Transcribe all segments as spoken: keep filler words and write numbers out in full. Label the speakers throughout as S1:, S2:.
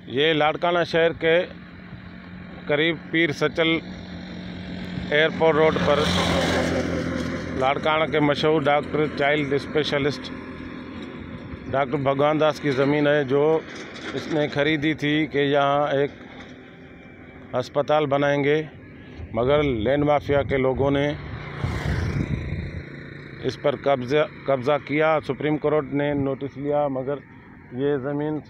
S1: ये लाड़काना शहर के करीब पीर सचल एयरपोर्ट रोड पर लाड़काना के मशहूर डॉक्टर चाइल्ड स्पेशलिस्ट डॉक्टर भगवान दास की ज़मीन है, जो इसने खरीदी थी कि यहाँ एक अस्पताल बनाएंगे, मगर लैंड माफिया के लोगों ने इस पर कब्जा कब्ज़ा किया। सुप्रीम कोर्ट ने नोटिस लिया, मगर ये ज़मीन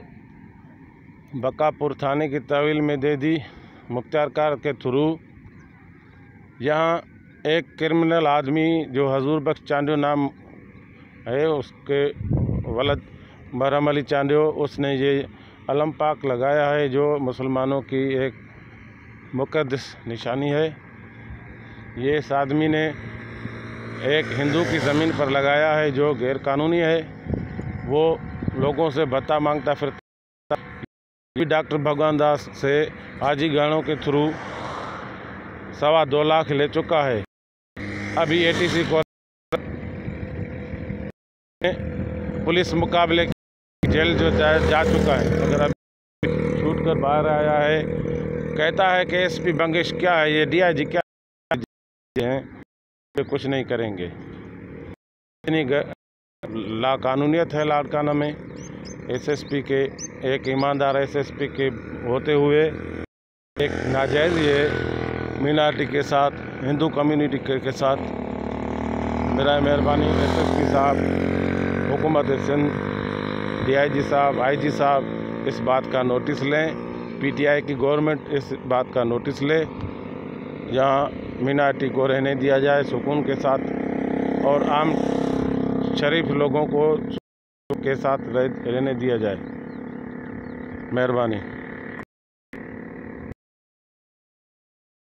S1: बकापुर थाने की तहवील में दे दी मुख्तार कार के थ्रू। यहाँ एक क्रिमिनल आदमी जो हजूर बख्श चांडियो नाम है, उसके वलद बरहम अली चांडियो, उसने ये अलम पाक लगाया है जो मुसलमानों की एक मुक़द्दस निशानी है। ये इस आदमी ने एक हिंदू की ज़मीन पर लगाया है जो गैर कानूनी है। वो लोगों से भत्ता मांगता फिरता। डॉक्टर भगवान दास से हाजी गानों के थ्रू सवा दो लाख ले चुका है। अभी एटीसी को पुलिस मुकाबले जेल जो जा, जा चुका है, मगर अभी छूट कर बाहर आया है। कहता है कि एसपी बंगेश क्या है, ये डीआईजी क्या है, ये कुछ नहीं करेंगे। इतनी लाकानूनियत है लाड़काना में। एसएसपी के एक ईमानदार एसएसपी के होते हुए एक नाजायज़ ये मिनारिटी के साथ, हिंदू कम्युनिटी के, के साथ। मेरा मेहरबानी एसएसपी साहब, हुकूमत सिंध, डीआईजी साहब, आईजी साहब इस बात का नोटिस लें। पीटीआई की गवर्नमेंट इस बात का नोटिस ले, यहाँ मिनारिटी को रहने दिया जाए सुकून के साथ, और आम शरीफ लोगों को के साथ रहने दिया जाए। मेहरबानी।